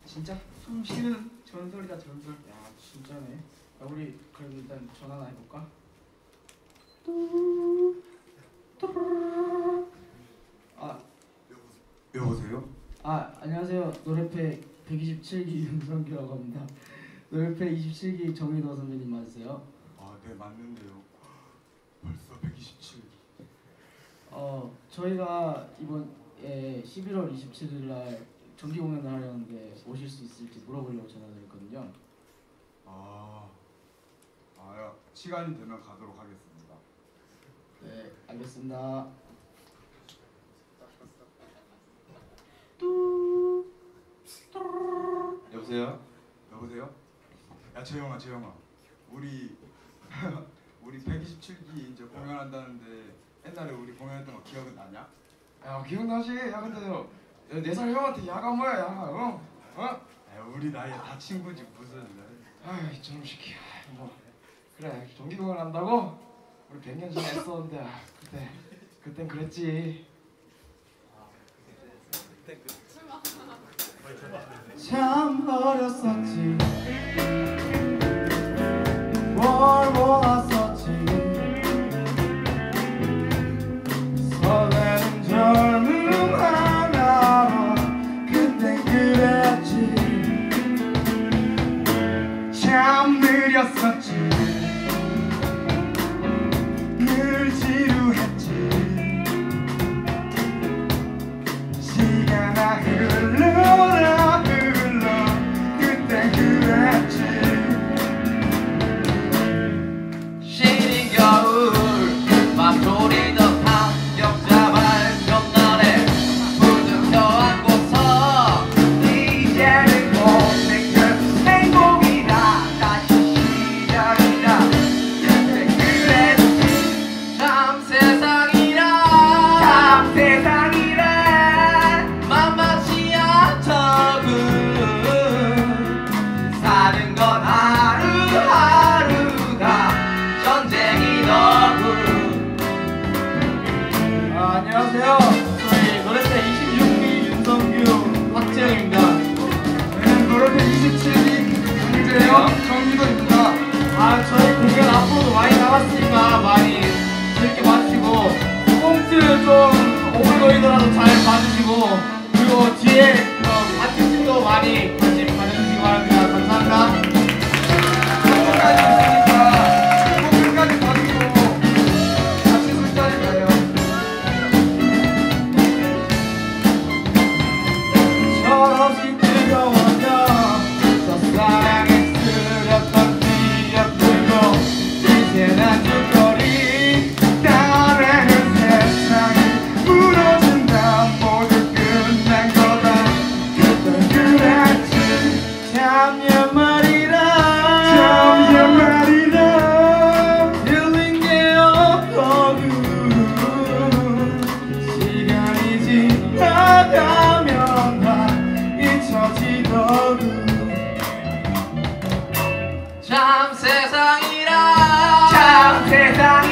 진짜 숨 쉬는 전설이다 전설. 야 진짜네. 야, 우리 그래도 일단 전화나 해볼까? 아 여보세요? 아 안녕하세요. 노래패 127기 윤성규라고 합니다. 노래패 27기 정인호 선배님 맞으세요? 아 네 맞는데요. 벌써 127기. 저희가 이번 11월 27일 날 정기 공연을 하려는데 오실 수 있을지 물어보려고 전화드렸거든요. 시간이 되면 가도록 하겠습니다. 네, 알겠습니다. 여보세요? 여보세요? 야 재영아 우리 우리 127기 이제 공연한다는데 옛날에 우리 공연했던 거 기억은 나냐? 야 기억나지? 야 근데 4살 형한테 야가 뭐야 야가 어? 야, 우리 나이 다 친구지 무슨. 아이 저놈 새끼야 뭐 그래 정기공연 한다고? 우리 100년 전에 했었는데 그땐 그랬지. 참 어렸었지 뭘 몰랐었지 설레는 젊음 하나로 그땐 그랬지 참 느렸었지 늘 지루했지 시간아 흘러라 그땐 그랬지 시린 겨울 맘 졸이던 함경자 밝은 날에 부득 껴안고서 이제는 고생은 행복이다 다시 시작이다 그때 그랬지 참 세상이란 참 세상이란 만만치 않더군 사는 건 하루하루가 전쟁이더군. 안녕하세요. 저희 노래패 26기 윤성규 박재영입니다. 저희는 노래패 27기 강재영 정기도입니다. 저희 공연 앞으로도 많이 남았으니까 많이 재밌게 봐주시고 꽁트 좀 오글거리더라도 잘 봐주시고 그리고 뒤에 아티스트도 많이 관심 가져주시기 바랍니다. 감사합니다. 끝까지 있으니까 끝까지 봐주고 같이 술자리 가요. 철없이 뜨거워져 저 사랑에 쓰렸던 기억들도 이제 난 줄거리 따르는 세상이 무너진다 모두 끝난 거다 그땐 그랬지 참 연말이라 들린 게 없더군 시간이 지나가면 다 잊혀지더군 참 세상이란 참 세상이